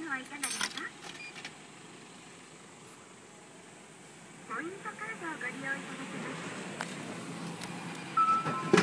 はいかがですか？ポイントカードをご利用いただけます。